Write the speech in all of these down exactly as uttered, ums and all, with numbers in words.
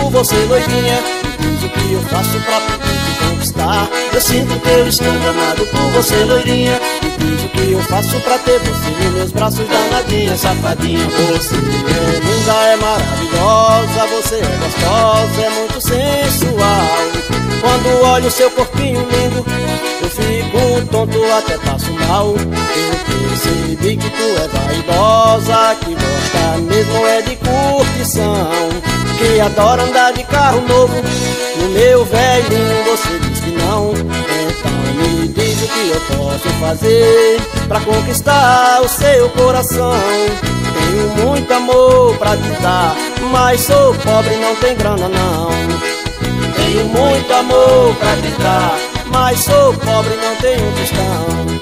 por você, loirinha. Me diz o que eu faço pra poder te conquistar. Eu sinto que eu estou amado por você, loirinha. Me diz o que eu faço pra ter você nos meus braços, danadinha, safadinha. Você é linda, é maravilhosa, você é gostosa, é muito sensual. Quando olho o seu corpinho lindo, eu fico tonto, até passo mal. Eu percebi que tu é vaidosa, que gosta mesmo é de curtição, que adora andar de carro novo. No meu velhinho você diz que não. Então me diz o que eu posso fazer pra conquistar o seu coração. Tenho muito amor pra te dar, mas sou pobre, não tem grana não. Tenho muito amor pra te dar, mas sou pobre, não tenho um tostão.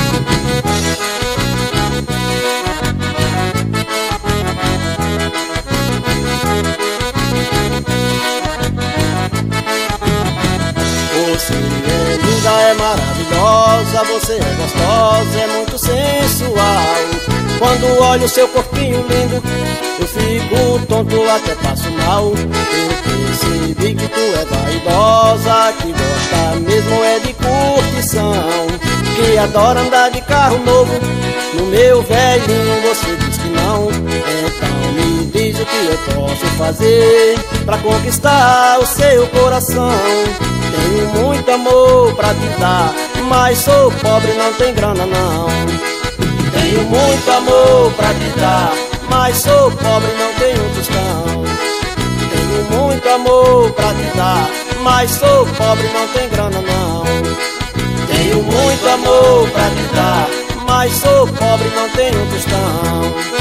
Você é linda, é maravilhosa, você é gostosa, é muito sensual. Quando olho o seu corpinho lindo, eu fico tonto, até passo mal. Eu percebi que tu é vaidosa, que gosta mesmo é de curtição, que adora andar de carro novo. No meu velhinho você diz que não. Então me diz o que eu posso fazer pra conquistar o seu coração. Tenho muito amor pra te dar, mas sou pobre, não tem grana não. Tenho muito amor pra te dar, mas sou pobre, não tenho um tostão. Tenho muito amor pra te dar, mas sou pobre, não tem grana não. Tenho muito amor pra te dar, mas sou pobre, não tenho um tostão.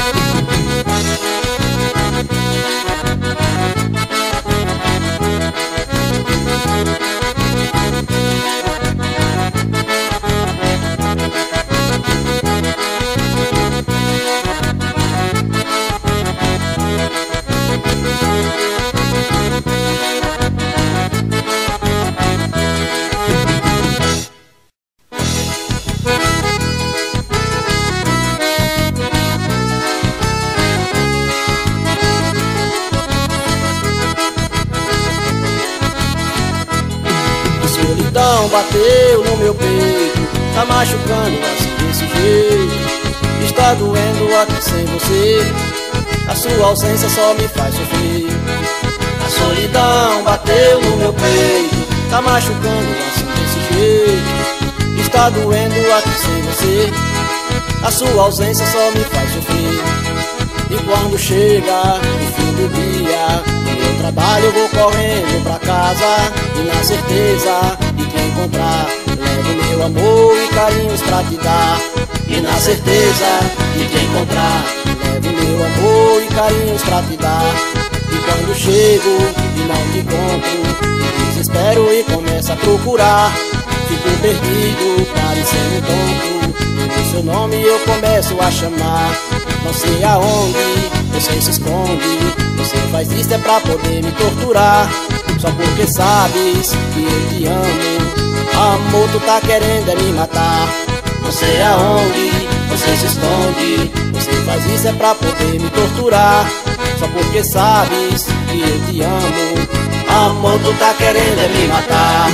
Bateu no meu peito, tá machucando assim desse jeito. Está doendo aqui sem você, a sua ausência só me faz sofrer. A solidão bateu no meu peito, tá machucando assim desse jeito. Está doendo aqui sem você, a sua ausência só me faz sofrer. E quando chega o fim do dia, no meu trabalho eu vou correndo pra casa, e na certeza de que encontrar, levo meu amor e carinhos pra te dar. E na certeza de que encontrar, levo meu amor e carinhos pra te dar. E quando chego e não te encontro, me desespero e começo a procurar. Fico perdido, parecendo tonto, e no seu nome eu começo a chamar. Não sei aonde você se esconde, você faz isso é pra poder me torturar. Só porque sabes que eu te amo, amor, tu tá querendo é me matar. Não sei aonde você se esconde, você faz isso é pra poder me torturar. Só porque sabes que eu te amo, amor, tu tá querendo é me matar.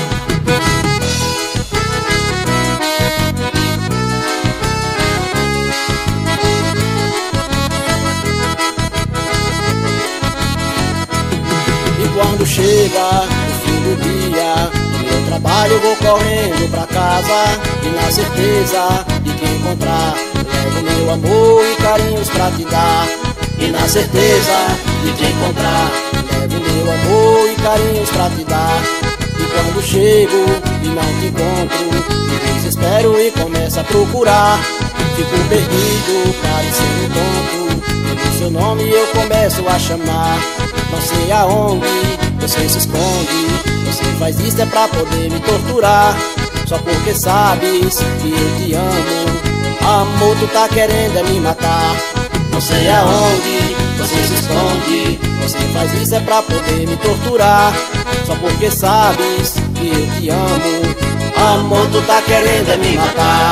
Quando chega o fim do dia, no meu trabalho eu vou correndo pra casa, e na certeza de que encontrar, levo meu amor e carinhos pra te dar. E na certeza de que encontrar, levo meu amor e carinhos pra te dar. E quando chego e não te encontro, me desespero e começo a procurar. Fico perdido, parecendo tonto, e no seu nome eu começo a chamar. Não sei aonde você se esconde, você faz isso é pra poder me torturar. Só porque sabes que eu te amo, amor, tu tá querendo é me matar. Não sei aonde você se esconde, você faz isso é pra poder me torturar. Só porque sabes que eu te amo, amor, tu tá querendo é me matar.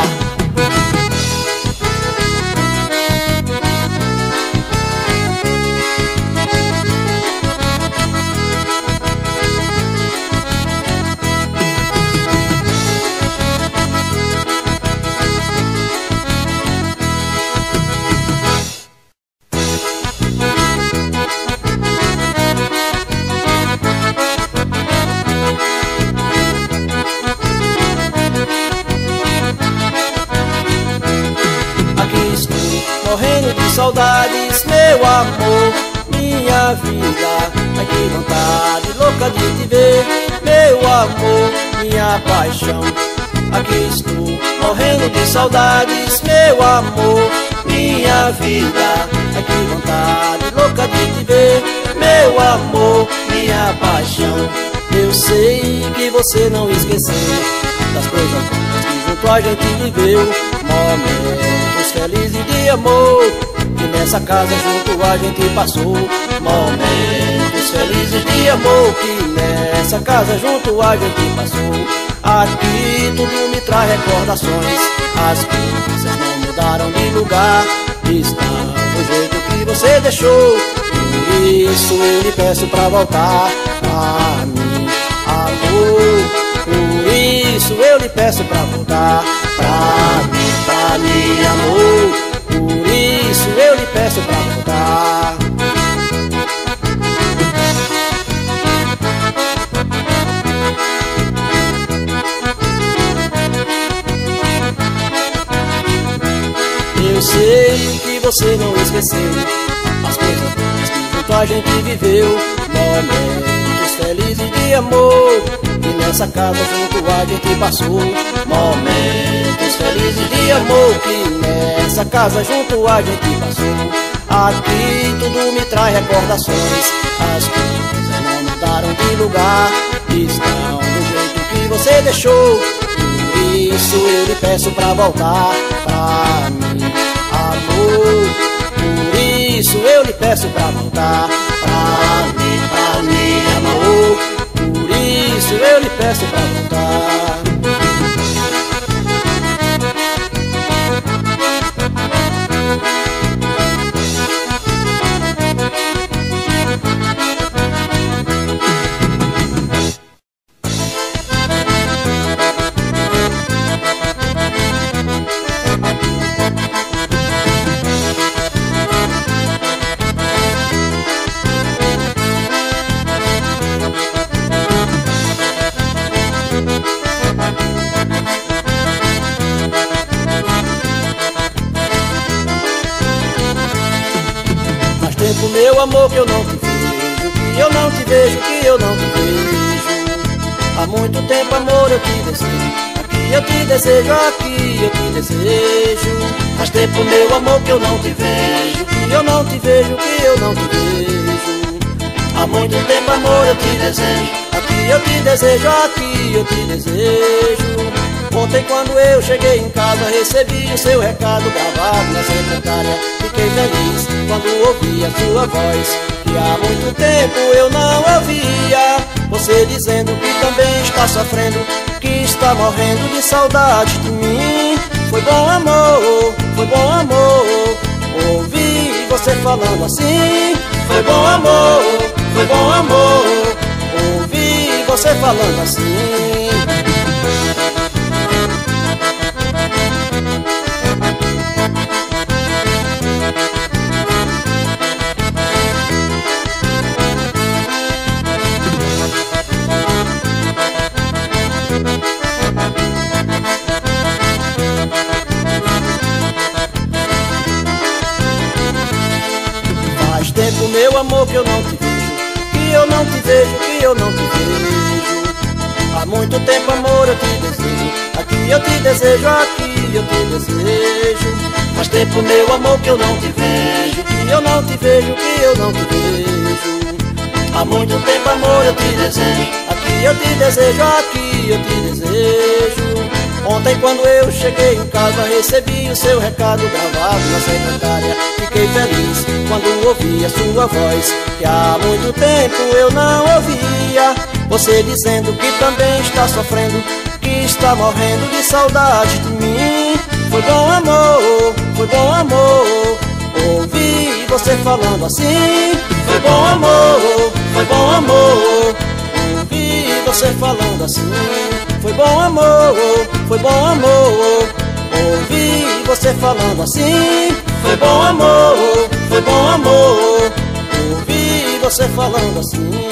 saudades, meu amor, minha vida. Ai, que vontade louca de te ver, meu amor, minha paixão. Aqui estou, morrendo de saudades, meu amor, minha vida. Ai, que vontade louca de te ver, meu amor, minha paixão. Eu sei que você não esqueceu das coisas boas que junto a gente viveu, momentos felizes de amor que nessa casa junto a gente passou. Momentos felizes de amor que nessa casa junto a gente passou. Aqui tudo me traz recordações, as coisas não mudaram de lugar, estão do jeito que você deixou. Por isso eu lhe peço pra voltar pra mim, amor. Por isso eu lhe peço pra voltar pra mim, pra mim, amor. Por isso eu lhe peço pra voltar. Eu sei que você não esqueceu as coisas boas que junto a gente viveu, momentos felizes de amor que nessa casa junto a gente passou. Momentos felizes de amor que nessa casa junto a gente passou. Aqui tudo me traz recordações, as coisas não mudaram de lugar, estão do jeito que você deixou. Por isso eu lhe peço pra voltar pra mim, amor. Por isso eu lhe peço pra voltar pra mim, pra mim, amor. Por isso eu lhe peço pra voltar. Meu amor, que eu não te vejo, que eu não te vejo, que eu não te vejo. Há muito tempo, amor, eu te desejo, aqui eu te desejo, aqui eu te desejo. Faz tempo, meu amor, que eu não te vejo, que eu não te vejo, que eu não te vejo. Há muito tempo, amor, eu te desejo, aqui eu te desejo, aqui eu te desejo. Ontem quando eu cheguei em casa recebi o seu recado gravado na secretária. Fiquei feliz quando ouvi a sua voz, que há muito tempo eu não ouvia. Você dizendo que também está sofrendo, que está morrendo de saudade de mim. Foi bom amor, foi bom amor, ouvi você falando assim. Foi bom amor, foi bom amor, ouvi você falando assim. Faz tempo, meu amor, que eu não te vejo, que eu não te vejo, que eu não te vejo. Há muito tempo, amor, eu te desejo, aqui eu te desejo, aqui eu te desejo. Faz tempo, meu amor, que eu não te vejo, que eu não te vejo, que eu não te vejo. Há muito tempo, amor, eu te desejo, aqui eu te desejo, aqui eu te desejo. Ontem quando eu cheguei em casa recebi o seu recado gravado na secretária. Fiquei feliz quando ouvi a sua voz, que há muito tempo eu não ouvia. Você dizendo que também está sofrendo, que está morrendo de saudade de mim. Foi bom amor, foi bom amor, ouvi você falando assim. Foi bom amor, foi bom amor, ouvi você falando assim. Foi bom amor, foi bom amor, ouvi você falando assim. Foi bom amor, foi bom amor, ouvi você falando assim.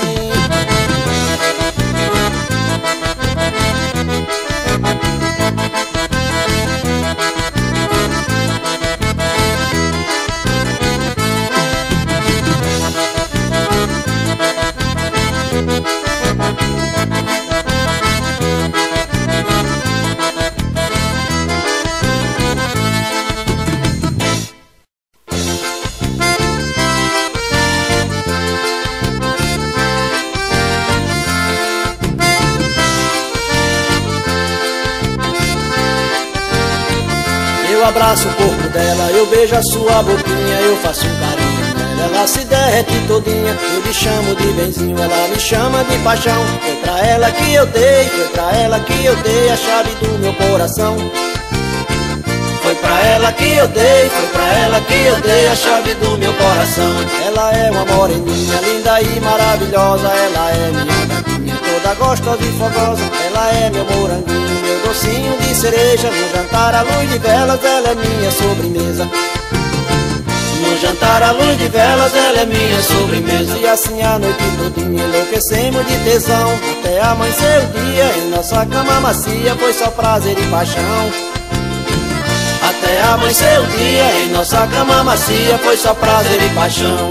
Eu abraço o corpo dela, eu beijo a sua boquinha, eu faço um carinho nela, ela se derrete todinha. Eu lhe chamo de benzinho, ela me chama de paixão. Foi pra ela que eu dei, foi pra ela que eu dei a chave do meu coração. Foi pra ela que eu dei, foi pra ela que eu dei a chave do meu coração. Ela é uma moreninha, linda e maravilhosa, ela é minha gatinha, toda gostosa e fogosa. Ela é meu moranguinho, meu docinho de cereja. No jantar à luz de velas, ela é minha sobremesa. No jantar à luz de velas, ela é minha sobremesa. E assim a noite todinha enlouquecemos de tesão, até amanhecer o dia em nossa cama macia, foi só prazer e paixão. Até amanhecer o dia em nossa cama macia, foi só prazer e paixão.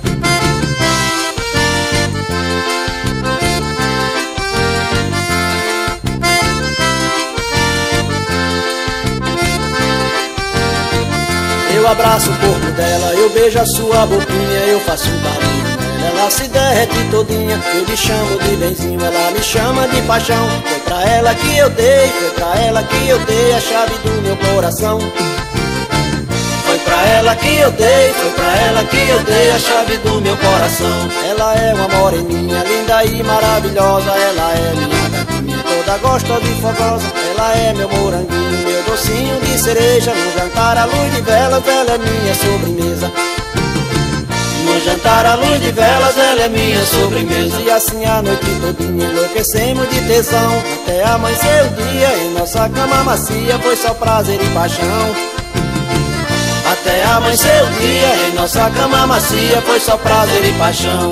Eu abraço o corpo dela, eu beijo a sua boquinha, eu faço um carinho nela, ela se derrete todinha. Eu lhe chamo de benzinho, ela me chama de paixão. Foi pra ela que eu dei, foi pra ela que eu dei a chave do meu coração. Foi pra ela que eu dei, foi pra ela que eu dei a chave do meu coração. Ela é uma moreninha, linda e maravilhosa, ela é minha gatinha, toda gostosa e fogosa. Ela é meu moranguinho, meu docinho de cereja. No jantar à luz de velas, ela é minha sobremesa. No jantar à luz de velas, ela é minha sobremesa. E assim a noite todinha enlouquecemos de tesão, até amanhecer o dia em nossa cama macia, foi só prazer e paixão. Até amanhecer o dia em nossa cama macia, foi só prazer e paixão.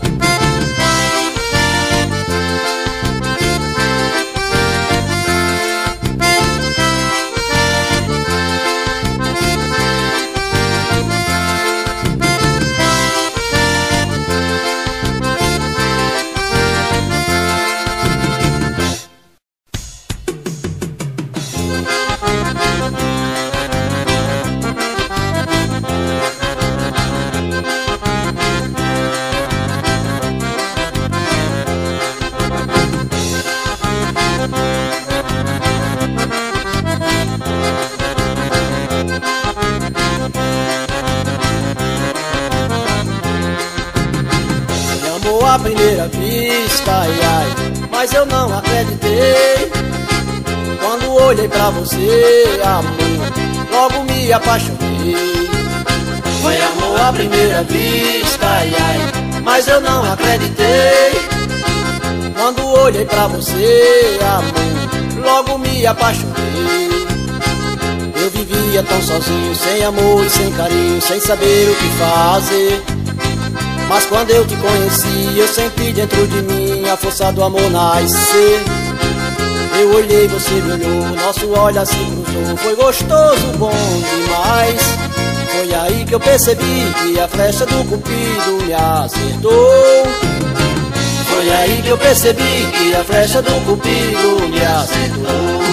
À primeira vista, ai, ai, mas eu não acreditei. Quando olhei pra você, amor, logo me apaixonei. Foi amor à primeira vista, ai, ai, mas eu não acreditei. Quando olhei pra você, amor, logo me apaixonei. Eu vivia tão sozinho, sem amor e sem carinho, sem saber o que fazer. Mas quando eu te conheci, eu senti dentro de mim a força do amor nascer. Eu olhei, você me olhou, nosso olhar se cruzou. Foi gostoso, bom demais. Foi aí que eu percebi que a flecha do cupido me acertou. Foi aí que eu percebi que a flecha do cupido me acertou.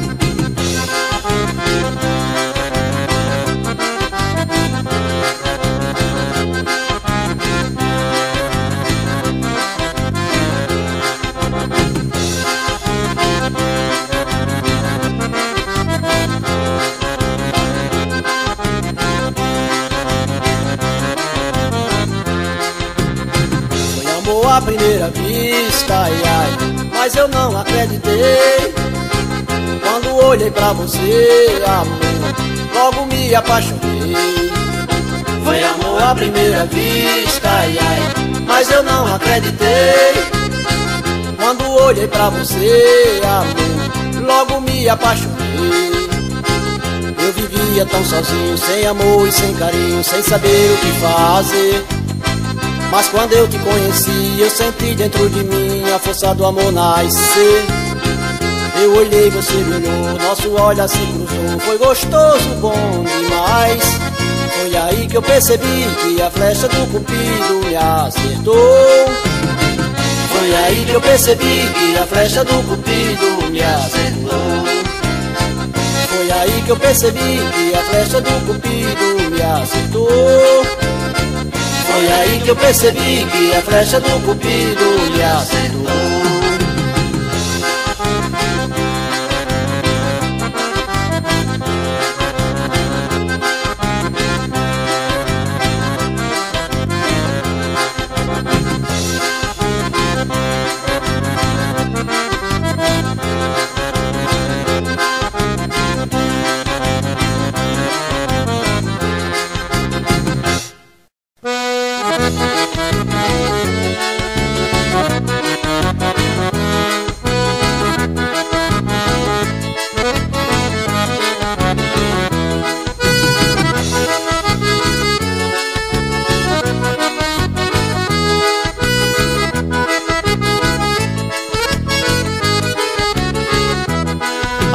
À primeira vista, ai, ai, mas eu não acreditei. Quando olhei pra você, amor, logo me apaixonei. Foi amor à primeira vista, ai, ai, mas eu não acreditei. Quando olhei pra você, amor, logo me apaixonei. Eu vivia tão sozinho, sem amor e sem carinho, sem saber o que fazer. Mas quando eu te conheci, eu senti dentro de mim a força do amor nascer. Eu olhei, você me olhou, nosso olhar se cruzou. Foi gostoso, bom demais. Foi aí que eu percebi que a flecha do cupido me acertou. Foi aí que eu percebi que a flecha do cupido me acertou. Foi aí que eu percebi que a flecha do cupido me acertou. Foi aí que eu percebi que a flecha do cupido me acertou.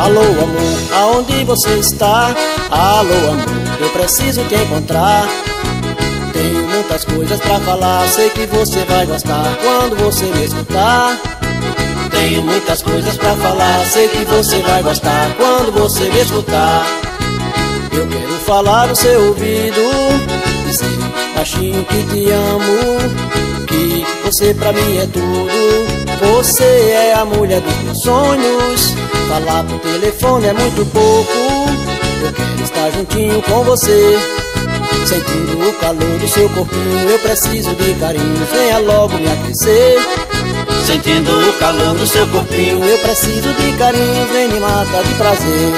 Alô amor, aonde você está? Alô amor, eu preciso te encontrar. Tenho muitas coisas pra falar, sei que você vai gostar quando você me escutar. Tenho muitas coisas pra falar, sei que você vai gostar quando você me escutar. Eu quero falar no seu ouvido, dizer baixinho que te amo, que você pra mim é tudo. Você é a mulher dos meus sonhos, falar por telefone é muito pouco. Eu quero estar juntinho com você, sentindo o calor do seu corpinho. Eu preciso de carinho, venha logo me aquecer. Sentindo o calor do seu corpinho, eu preciso de carinho, vem me matar de prazer.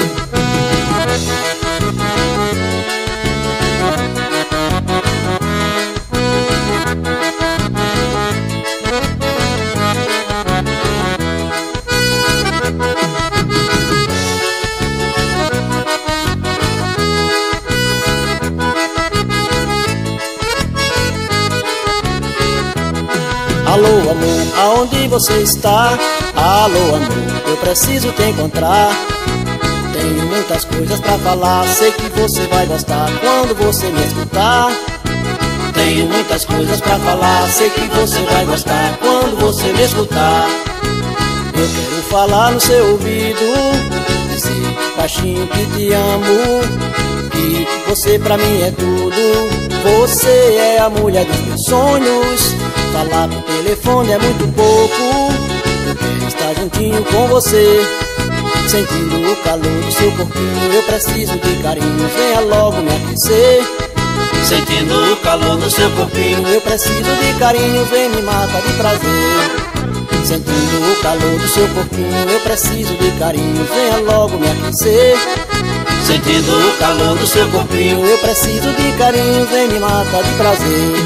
Alô amor, aonde você está? Alô amor, eu preciso te encontrar. Tenho muitas coisas pra falar, sei que você vai gostar quando você me escutar. Tenho muitas coisas pra falar, sei que você vai gostar quando você me escutar. Eu quero falar no seu ouvido, dizer baixinho que te amo, que você pra mim é tudo. Você é a mulher dos meus sonhos, falar por telefone é muito pouco. Eu quero estar juntinho com você, sentindo o calor do seu corpinho. Eu preciso de carinho, venha logo me aquecer. Sentindo o calor do seu corpinho, eu preciso de carinho, vem me matar de prazer. Sentindo o calor do seu corpinho, eu preciso de carinho, venha logo me aquecer. Sentindo o calor do seu corpinho, eu preciso de carinho, vem me matar de prazer.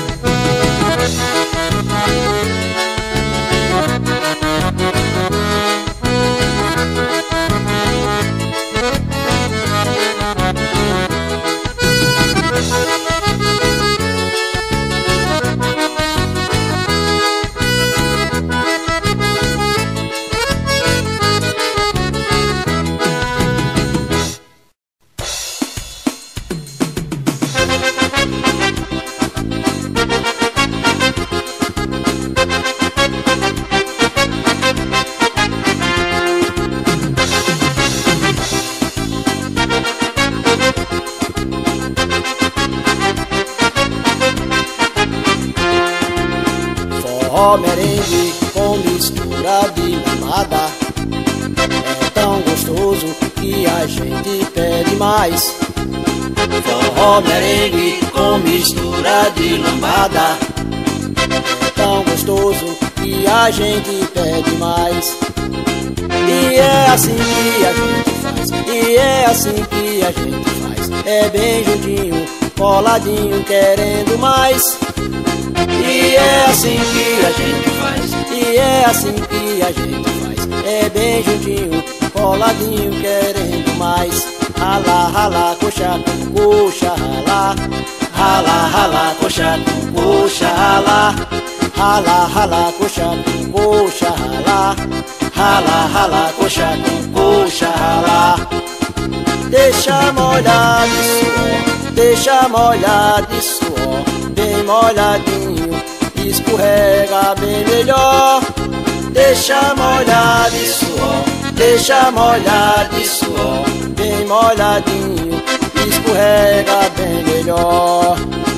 Forró, merengue com mistura de lambada, é tão gostoso que a gente pede mais. Forró, merengue com mistura de lambada, é tão gostoso que a gente pede mais. E é assim que a gente faz, e é assim que a gente faz, é bem juntinho, coladinho, querendo mais. E é assim que a gente faz, e é assim que a gente faz, é bem juntinho, coladinho, querendo mais. Rala, rala, coxa com coxa, rala, rala, rala, coxa com coxa, rala, rala, rala, coxa com coxa, rala, rala, rala, coxa com coxa, rala. Deixa molhar de suor, deixa molhar de suor, bem molhadinho, escorrega bem melhor. Deixa molhar de suor, deixa molhar de suor, bem molhadinho, escorrega bem melhor.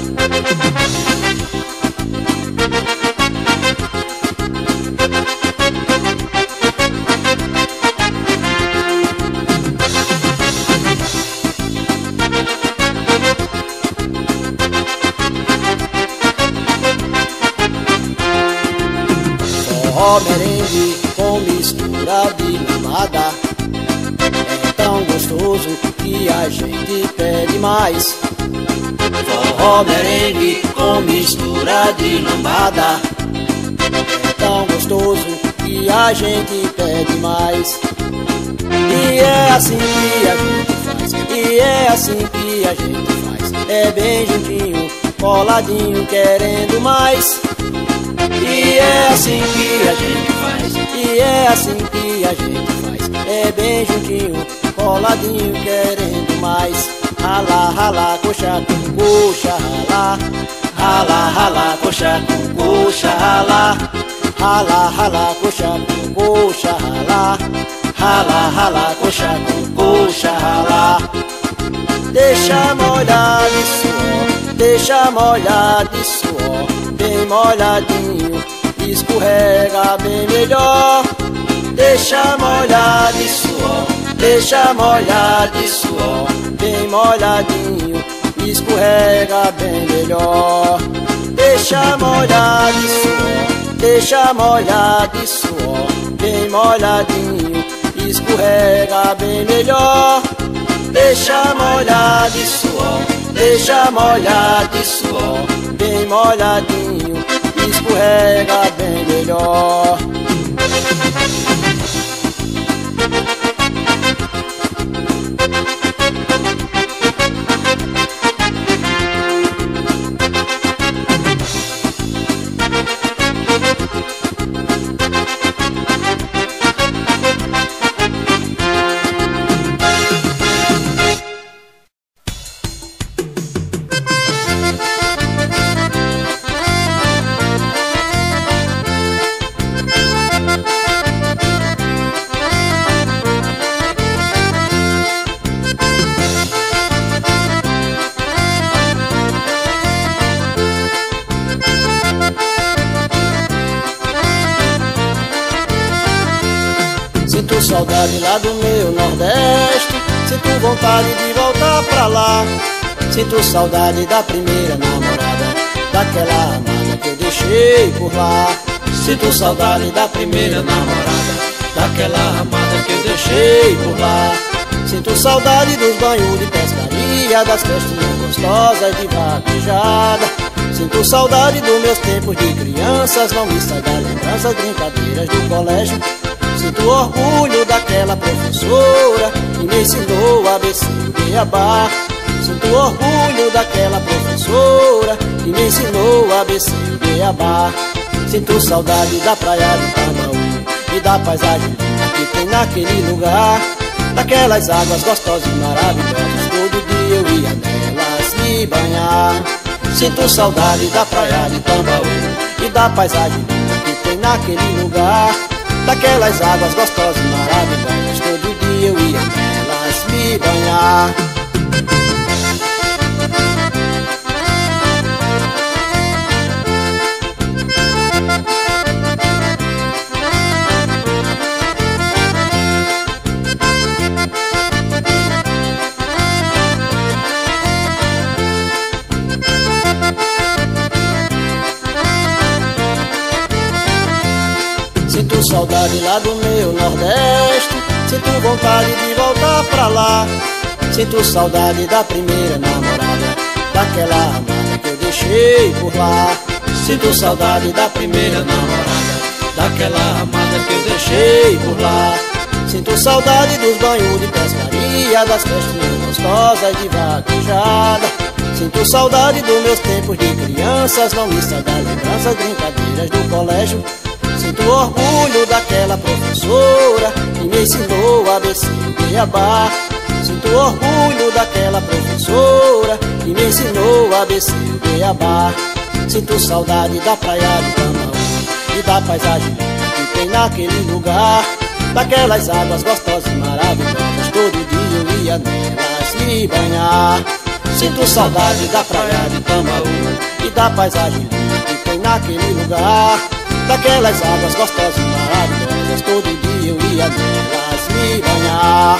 Forró, merengue com mistura de lambada, é tão gostoso que a gente pede mais. Forró, merengue com mistura de lambada, é tão gostoso que a gente pede mais. E é assim que a gente faz, e é assim que a gente faz, é bem juntinho, coladinho, querendo mais. E é assim que a gente faz, e é assim que a a gente faz é bem juntinho, coladinho, querendo mais. Rala, rala, coxa com coxa, rala. Rala, rala, coxa com coxa, rala. Rala, rala, coxa com coxa, rala. Rala, rala, coxa com coxa, rala. Deixa molhar de suor, deixa molhar de suor, bem molhadinho, escorrega bem melhor. Deixa molhar de suor, deixa molhar de suor, bem molhadinho, escorrega bem melhor. Deixa molhar de suor, deixa molhar de suor, bem molhadinho, escorrega bem melhor. Deixa molhar de suor, deixa molhar de suor, bem molhadinho, escorrega bem melhor. Sinto saudade lá do meu Nordeste, sinto vontade de voltar pra lá. Sinto saudade da primeira namorada, daquela amada que eu deixei por lá. Sinto saudade da primeira namorada, daquela amada que eu deixei por lá. Sinto saudade dos banhos de pescaria, das festinhas gostosas de vaquejada. Sinto saudade dos meus tempos de crianças, não me sai da lembrança, brincadeiras do colégio. Sinto orgulho daquela professora que me ensinou a B C e Beabá. Sinto orgulho daquela professora que me ensinou a B C e Beabá. Sinto saudade da praia de Tambaú e da paisagem linda que tem naquele lugar. Daquelas águas gostosas e maravilhosas, todo dia eu ia nelas me banhar. Sinto saudade da praia de Tambaú e da paisagem linda que tem naquele lugar. Daquelas águas gostosas e maravilhosas, todo dia eu ia nelas me banhar. Sinto saudade lá do meu Nordeste, sinto vontade de voltar pra lá. Sinto saudade da primeira namorada, daquela amada que eu deixei por lá. Sinto saudade da primeira namorada, daquela amada que eu deixei por lá. Sinto saudade dos banhos de pescaria, das festinhas gostosas de vaquejada. Sinto saudade dos meus tempos de crianças, não me sai da lembrança, brincadeiras do colégio. Sinto orgulho daquela professora que me ensinou a B C e Beabá. Sinto orgulho daquela professora que me ensinou a B C e Beabá. Sinto saudade da praia de Tambaú e da paisagem linda que tem naquele lugar. Daquelas águas gostosas e maravilhosas, todo dia eu ia nelas me banhar. Sinto saudade da praia de Tambaú e da paisagem linda que tem naquele lugar. Daquelas águas gostosas e maravilhosas, todo dia eu ia nelas me banhar.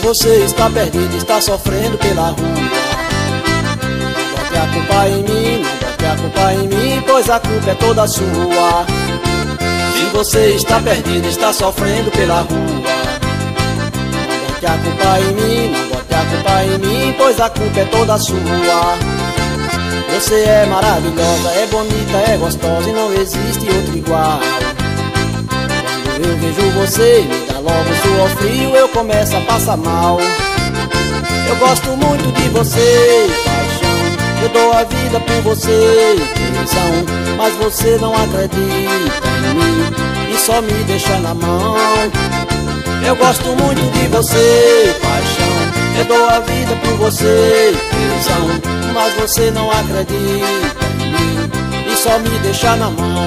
você está perdido, está sofrendo pela rua, não bote a culpa em mim, não bote a culpa em mim, pois a culpa é toda sua. Se você está perdido, está sofrendo pela rua, não bote a culpa em mim, não bote a culpa em mim, pois a culpa é toda sua. Você é maravilhosa, é bonita, é gostosa e não existe outra igual. Quando eu vejo você, me dá logo suor frio, eu começo a passar mal. Eu gosto muito de você, paixão, eu dou a vida por você, tesão, mas você não acredita em mim e só me deixa na mão. Eu gosto muito de você, paixão, eu dou a vida por você, tesão, mas você não acredita em mim e só me deixa na mão.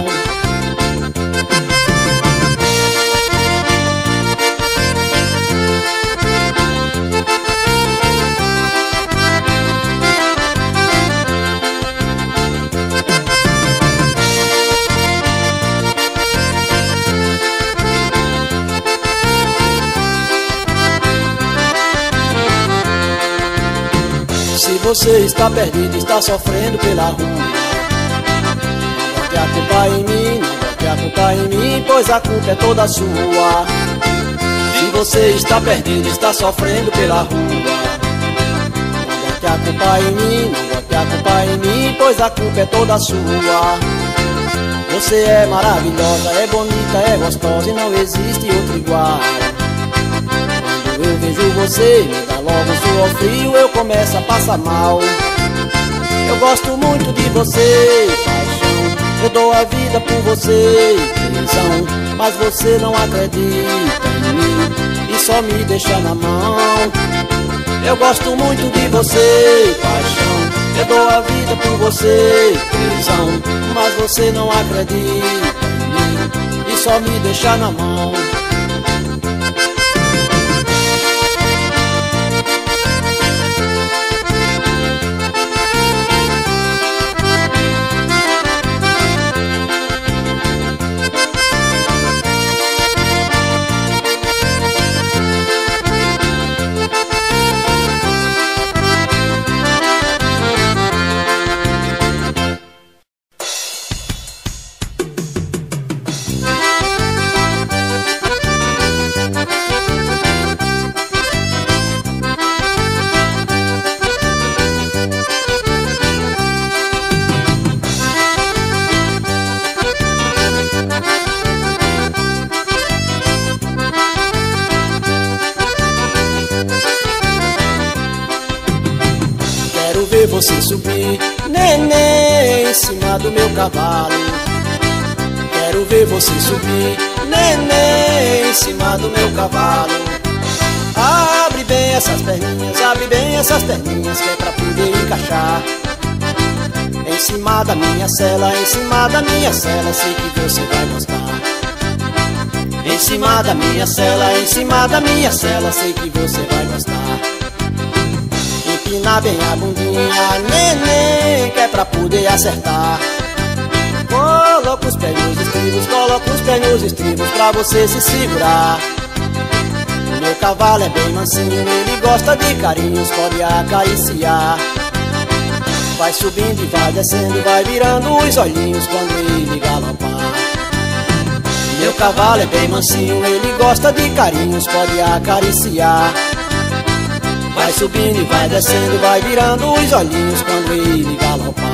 Se você está perdido, está sofrendo pela rua, não bote a culpa em mim, não bote a culpa em mim, pois a culpa é toda sua. Se você está perdido, está sofrendo pela rua, não bote a culpa em mim, não bote a culpa em mim, pois a culpa é toda sua. Você é maravilhosa, é bonita, é gostosa e não existe outra igual. Quando eu vejo você, me dá logo suor frio, eu começo a passar mal. Eu gosto muito de você, paixão, eu dou a vida por você, tesão, mas você não acredita em mim e só me deixa na mão. Eu gosto muito de você, paixão, eu dou a vida por você, tesão, mas você não acredita em mim e só me deixa na mão. ver você subir, neném, em cima do meu cavalo. Quero ver você subir, neném, em cima do meu cavalo. Abre bem essas perninhas, abre bem essas perninhas, que é pra poder encaixar em cima da minha cela, em cima da minha cela, sei que você vai gostar. Em cima da minha cela, em cima da minha cela, sei que você vai gostar. Empina bem a bundinha, neném, que é pra poder acertar. Coloca os pés nos estribos, coloca os pés nos estribos, pra você se segurar. Meu cavalo é bem mansinho, ele gosta de carinhos, pode acariciar. Vai subindo e vai descendo, vai virando os olhinhos quando ele galopar. Meu cavalo é bem mansinho, ele gosta de carinhos, pode acariciar. Vai subindo e vai descendo, vai virando os olhinhos quando ele galopar.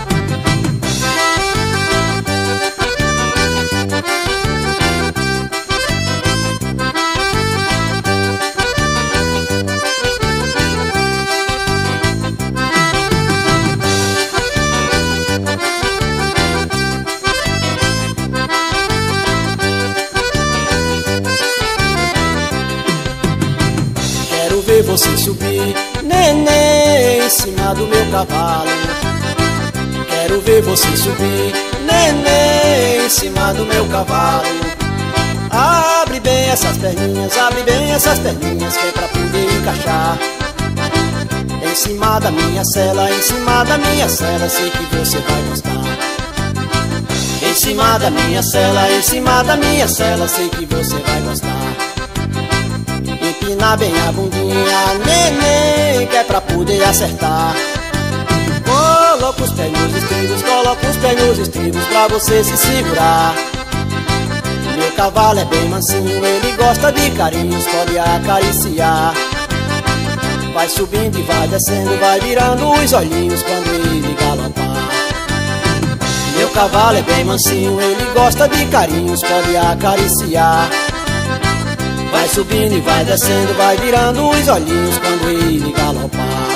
Ver você subir, neném, em cima do meu cavalo. Quero ver você subir, neném, em cima do meu cavalo. Abre bem essas perninhas, abre bem essas perninhas, que é pra poder encaixar em cima da minha cela, em cima da minha cela, sei que você vai gostar. Em cima da minha cela, em cima da minha cela, sei que você vai gostar. empina bem a bundinha, neném, que é pra poder acertar. Coloca os pés nos estribos, coloca os pés nos estribos pra você se segurar. Meu cavalo é bem mansinho, ele gosta de carinhos, pode acariciar. Vai subindo e vai descendo, vai virando os olhinhos quando ele galopar. Meu cavalo é bem mansinho, ele gosta de carinhos, pode acariciar. Vai subindo e vai descendo, vai virando os olhinhos quando ele galopar.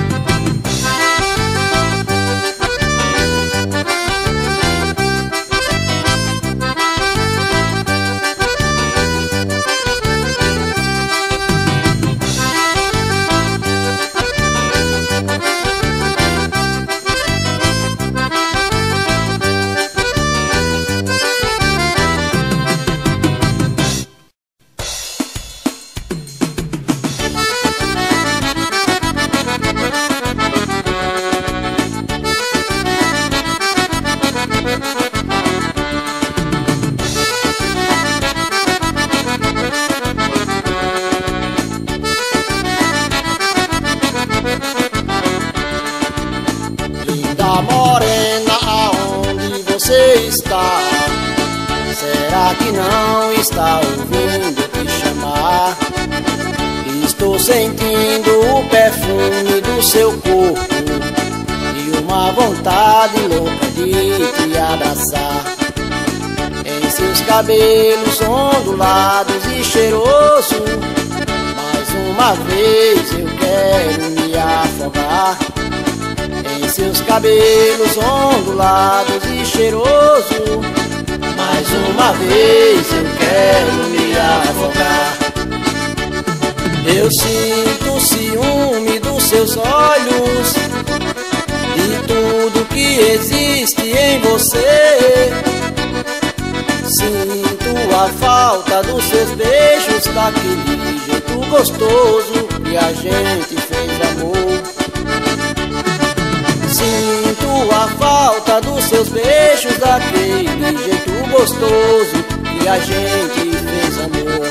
Morena, aonde você está? Será que não está ouvindo te chamar? Estou sentindo o perfume do seu corpo e uma vontade louca de te abraçar. Em seus cabelos ondulados e cheiroso, mais uma vez eu quero me afogar. Em seus cabelos ondulados e cheiroso, mais uma vez eu quero me afogar. Eu sinto o ciúme dos seus olhos e tudo que existe em você. Sinto a falta dos seus beijos, daquele jeito gostoso que a gente fez amor. Sinto a falta dos seus beijos, daquele jeito gostoso que a gente fez amor.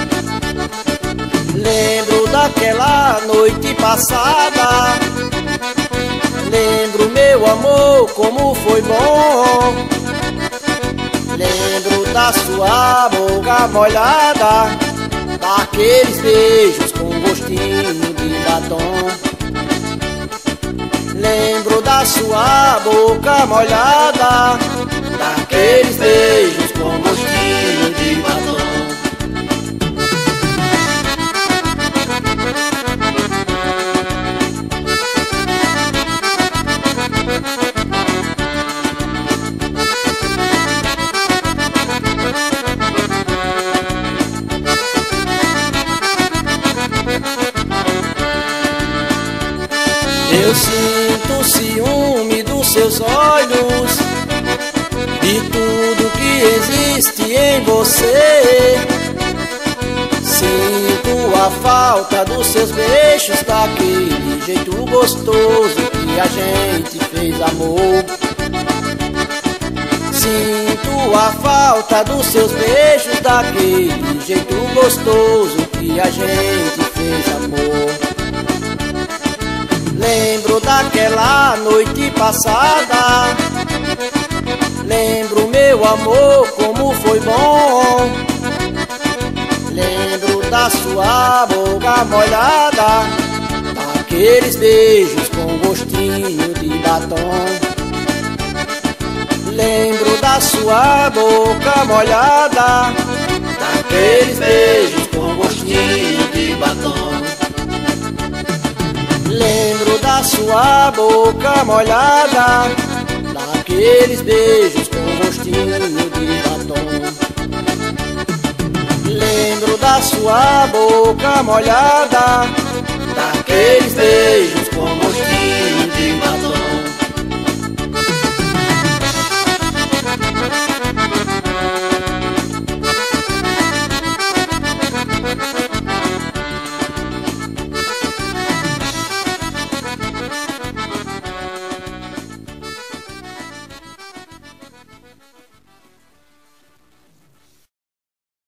Lembro daquela noite passada, lembro meu amor como foi bom. Lembro da sua boca molhada, daqueles beijos com gostinho de batom. Lembro da sua boca molhada, daqueles beijos com gostinho de batom. Eu sinto o ciúme dos seus olhos e tudo que existe em você. Sinto a falta dos seus beijos, daquele jeito gostoso que a gente fez amor. Sinto a falta dos seus beijos, daquele jeito gostoso que a gente fez amor. Lembro daquela noite passada, lembro meu amor como foi bom. Lembro da sua boca molhada, daqueles beijos com gostinho de batom. Lembro da sua boca molhada, daqueles beijos com gostinho de batom. Lembro da sua boca molhada, daqueles beijos com gostinho de batom. Lembro da sua boca molhada,